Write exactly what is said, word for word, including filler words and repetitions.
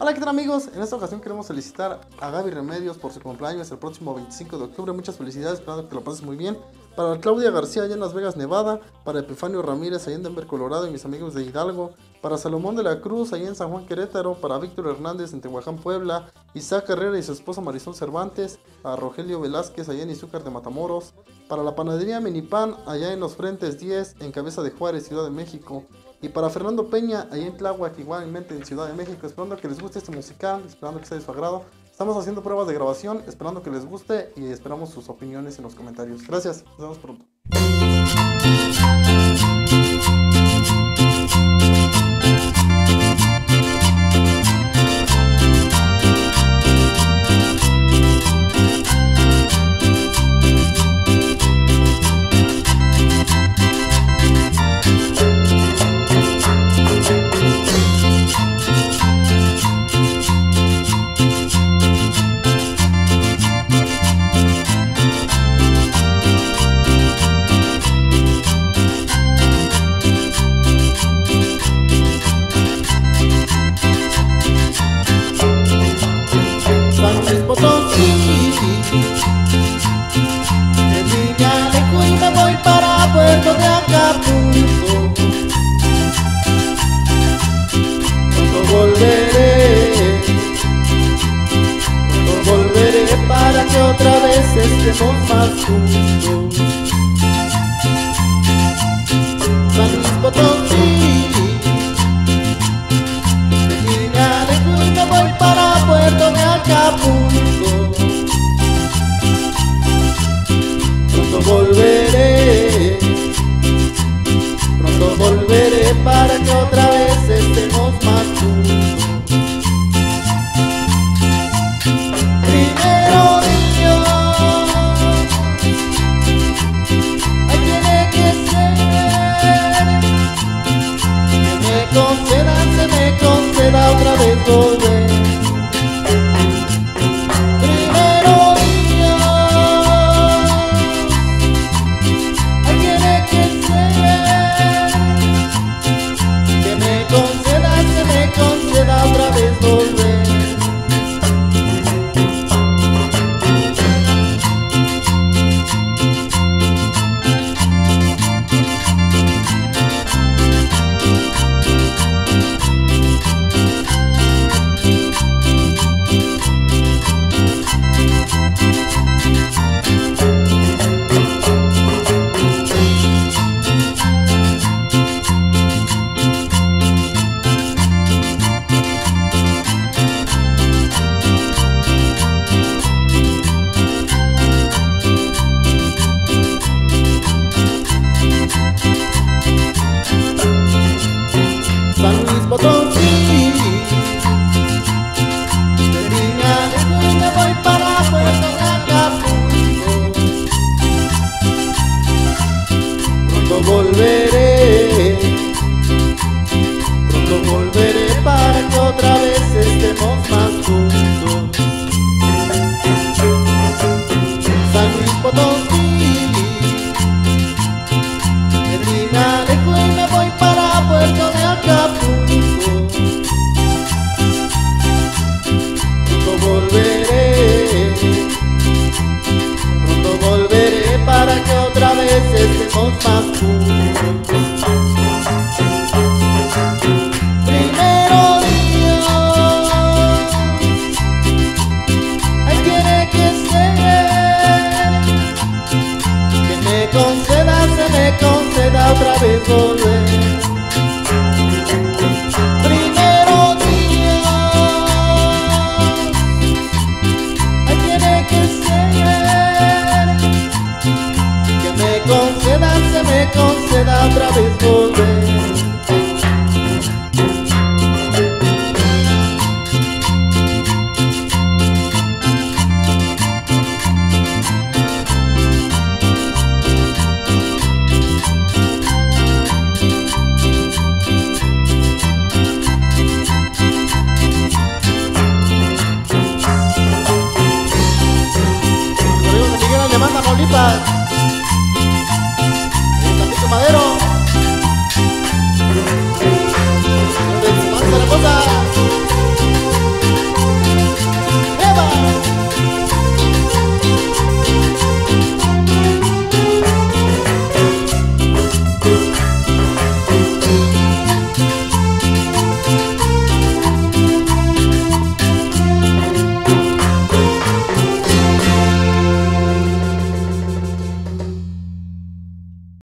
Hola, ¿qué tal amigos? En esta ocasión queremos felicitar a Gaby Remedios por su cumpleaños el próximo veinticinco de octubre. Muchas felicidades, esperando que lo pases muy bien. Para Claudia García allá en Las Vegas, Nevada. Para Epifanio Ramírez allá en Denver, Colorado, y mis amigos de Hidalgo. Para Salomón de la Cruz allá en San Juan, Querétaro. Para Víctor Hernández en Tehuacán, Puebla. Isaac Herrera y su esposa Marisol Cervantes. A Rogelio Velázquez allá en Izúcar de Matamoros. Para la panadería Minipan allá en Los Frentes diez en Cabeza de Juárez, Ciudad de México. Y para Fernando Peña, allá en Tláhuac, igualmente en Ciudad de México, esperando que les guste este musical, esperando que sea de su agrado. Estamos haciendo pruebas de grabación, esperando que les guste y esperamos sus opiniones en los comentarios. Gracias, nos vemos pronto. De Villarejo y me voy para Puerto de Acapulco. Pronto volveré, pronto volveré para que otra vez estemos más juntos. San Luis Potosí, de Villarejo y me voy para Puerto de Acapulco. Pronto volveré, pronto volveré para que otra vez estemos más juntos. Primero Dios, ahí tiene que ser que me conceda, que me conceda otra vez volver. Otra vez volver. San Luis Potosí, de Villarejo y me voy para Puerto de Acapulco. Pronto volveré, pronto volveré para que otra vez estemos más juntos. San Luis Potosí, de Villarejo y me voy para Puerto de Acapulco. Pronto volveré, pronto volveré para que otra vez estemos más juntos.